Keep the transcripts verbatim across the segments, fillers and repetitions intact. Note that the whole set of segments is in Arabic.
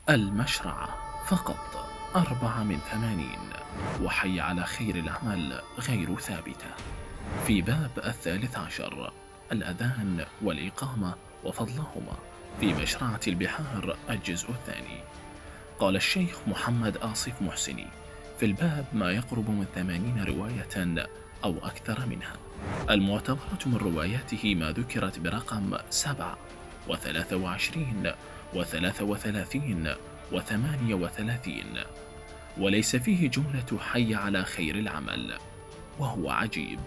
المشرعة فقط أربعة من ثمانين، وحي على خير العمل غير ثابتة. في باب الثالث عشر، الأذان والإقامة وفضلهما، في مشرعة البحار الجزء الثاني. قال الشيخ محمد آصف محسني في الباب ما يقرب من ثمانين رواية أو أكثر منها، المعتبرة من رواياته ما ذكرت برقم سبعة وثلاثة وعشرين وثلاثة وثلاثين وثمانية وثلاثين، وليس فيه جملة حي على خير العمل، وهو عجيب.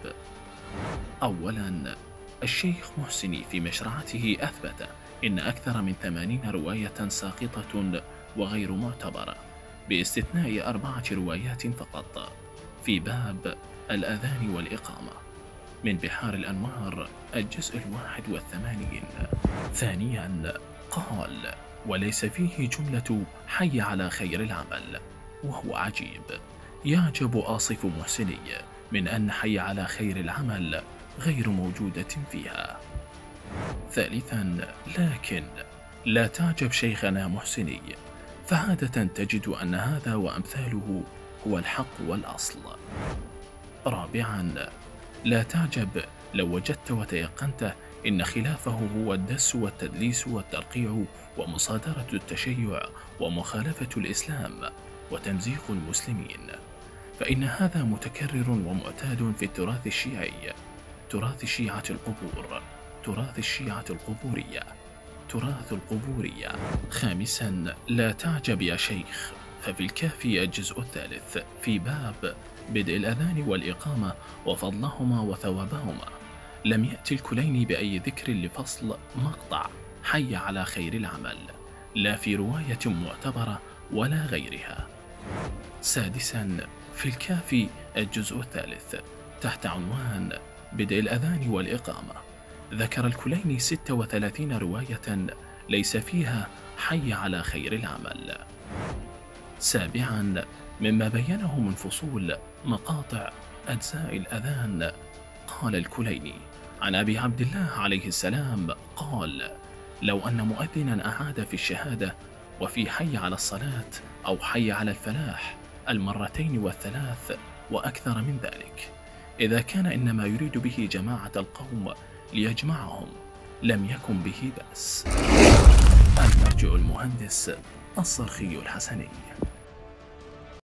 أولا، الشيخ محسني في مشرعته أثبت إن أكثر من ثمانين رواية ساقطة وغير معتبرة، باستثناء أربعة روايات فقط، في باب الأذان والإقامة من بحار الأنوار الجزء الواحد والثمانين. ثانيا، قال وليس فيه جملة حي على خير العمل، وهو عجيب. يعجب آصف محسني من أن حي على خير العمل غير موجودة فيها. ثالثا، لكن لا تعجب شيخنا محسني، فعادة تجد أن هذا وأمثاله هو الحق والأصل. رابعا، لا تعجب لو وجدت وتيقنت إن خلافه هو الدس والتدليس والترقيع ومصادرة التشيع ومخالفة الإسلام وتمزيق المسلمين، فإن هذا متكرر ومعتاد في التراث الشيعي، تراث الشيعة القبور، تراث الشيعة القبورية، تراث القبورية. خامسا، لا تعجب يا شيخ، ففي الكافي الجزء الثالث في باب بدء الأذان والإقامة وفضلهما وثوابهما لم يأتي الكليني بأي ذكر لفصل مقطع حي على خير العمل، لا في رواية معتبرة ولا غيرها. سادسا، في الكافي الجزء الثالث تحت عنوان بدء الأذان والإقامة ذكر الكليني ستة وثلاثين رواية ليس فيها حي على خير العمل. سابعا، مما بينه من فصول مقاطع أجزاء الأذان، قال الكليني عن أبي عبد الله عليه السلام قال: لو أن مؤذنا أعاد في الشهادة وفي حي على الصلاة أو حي على الفلاح المرتين والثلاث وأكثر من ذلك، إذا كان إنما يريد به جماعة القوم ليجمعهم لم يكن به بأس. المرجع المهندس الصرخي الحسني.